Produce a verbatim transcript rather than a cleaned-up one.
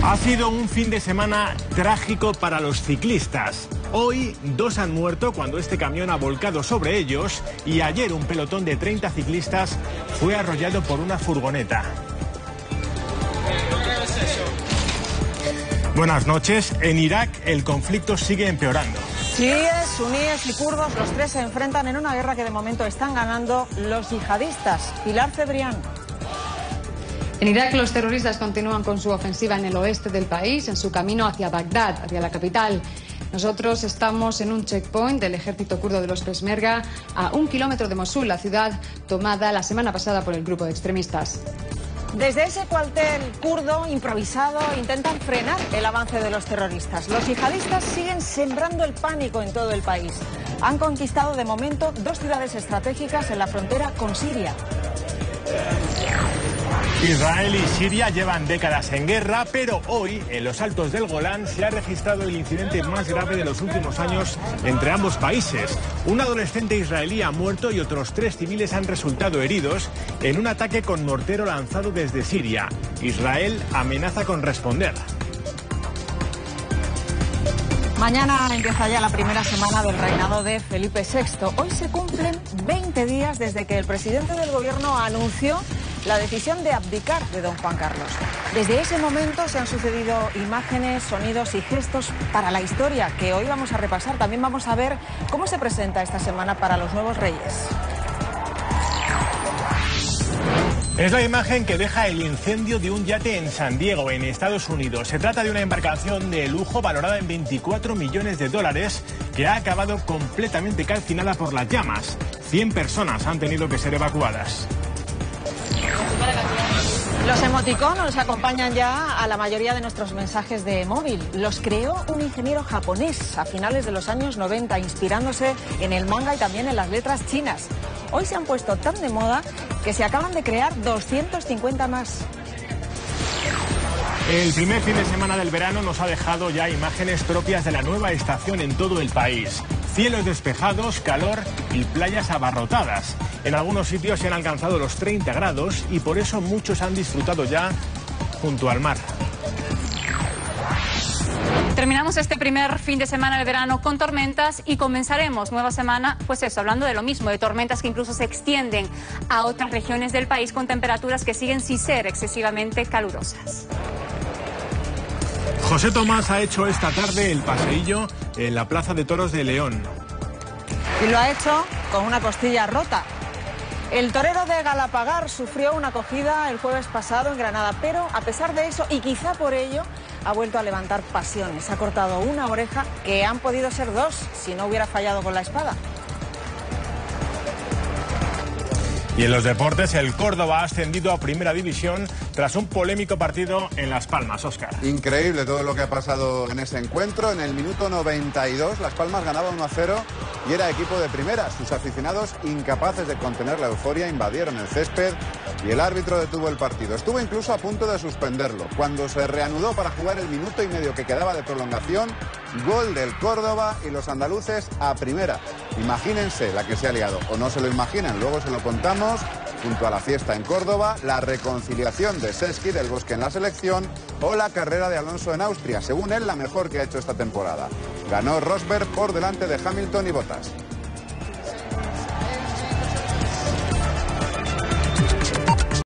Ha sido un fin de semana trágico para los ciclistas. Hoy dos han muerto cuando este camión ha volcado sobre ellos y ayer un pelotón de treinta ciclistas fue arrollado por una furgoneta. Buenas noches. En Irak el conflicto sigue empeorando. Chiíes, suníes y kurdos, los tres se enfrentan en una guerra que de momento están ganando los yihadistas. Pilar Cebrián. En Irak los terroristas continúan con su ofensiva en el oeste del país, en su camino hacia Bagdad, hacia la capital. Nosotros estamos en un checkpoint del ejército kurdo de los Peshmerga a un kilómetro de Mosul, la ciudad tomada la semana pasada por el grupo de extremistas. Desde ese cuartel kurdo improvisado intentan frenar el avance de los terroristas. Los yihadistas siguen sembrando el pánico en todo el país. Han conquistado de momento dos ciudades estratégicas en la frontera con Siria. Israel y Siria llevan décadas en guerra, pero hoy, en los altos del Golán, se ha registrado el incidente más grave de los últimos años entre ambos países. Un adolescente israelí ha muerto y otros tres civiles han resultado heridos en un ataque con mortero lanzado desde Siria. Israel amenaza con responder. Mañana empieza ya la primera semana del reinado de Felipe sexto. Hoy se cumplen veinte días desde que el presidente del gobierno anunció la decisión de abdicar de don Juan Carlos. Desde ese momento se han sucedido imágenes, sonidos y gestos para la historia que hoy vamos a repasar. También vamos a ver cómo se presenta esta semana para los nuevos reyes. Es la imagen que deja el incendio de un yate en San Diego, en Estados Unidos. Se trata de una embarcación de lujo valorada en veinticuatro millones de dólares que ha acabado completamente calcinada por las llamas. cien personas han tenido que ser evacuadas. Los emoticonos acompañan ya a la mayoría de nuestros mensajes de móvil. Los creó un ingeniero japonés a finales de los años noventa, inspirándose en el manga y también en las letras chinas. Hoy se han puesto tan de moda que se acaban de crear doscientos cincuenta más. El primer fin de semana del verano nos ha dejado ya imágenes propias de la nueva estación en todo el país. Cielos despejados, calor y playas abarrotadas. En algunos sitios se han alcanzado los treinta grados y por eso muchos han disfrutado ya junto al mar. Terminamos este primer fin de semana del verano con tormentas y comenzaremos nueva semana, pues eso, hablando de lo mismo, de tormentas que incluso se extienden a otras regiones del país con temperaturas que siguen sin ser excesivamente calurosas. José Tomás ha hecho esta tarde el paseillo en la Plaza de Toros de León. Y lo ha hecho con una costilla rota. El torero de Galapagar sufrió una acogida el jueves pasado en Granada, pero a pesar de eso, y quizá por ello, ha vuelto a levantar pasiones. Ha cortado una oreja que han podido ser dos si no hubiera fallado con la espada. Y en los deportes, el Córdoba ha ascendido a Primera División tras un polémico partido en Las Palmas. Óscar. Increíble todo lo que ha pasado en ese encuentro. En el minuto noventa y dos, Las Palmas ganaba uno a cero y era equipo de primera. Sus aficionados, incapaces de contener la euforia, invadieron el césped y el árbitro detuvo el partido. Estuvo incluso a punto de suspenderlo. Cuando se reanudó para jugar el minuto y medio que quedaba de prolongación, gol del Córdoba y los andaluces a primera. Imagínense la que se ha liado, o no se lo imaginan, luego se lo contamos. Junto a la fiesta en Córdoba, la reconciliación de Sesky del Bosque en la selección o la carrera de Alonso en Austria, según él la mejor que ha hecho esta temporada. Ganó Rosberg por delante de Hamilton y Bottas.